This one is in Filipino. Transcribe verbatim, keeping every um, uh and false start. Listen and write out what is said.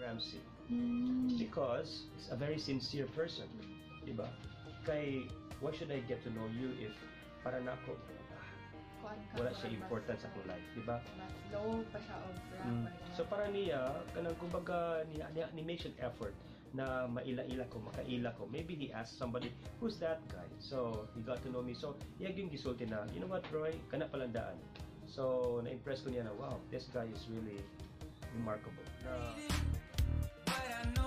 Ramsey. Mm. Because he's a very sincere person. Diba? Kay, why should I get to know you if para na ako, ah, wala siya important sa akong life, diba? Mas low pa siya of rank. Mm. So para niya, kanang kumbaga, niya, niya, ni make an effort na maila-ila ko, makaila ko. Maybe he asked somebody, who's that guy? So, he got to know me. So, iyag yung gisulti na, you know what, Roy? Kana palandaan. So, na-impress ko niya na, wow, this guy is really remarkable. Na,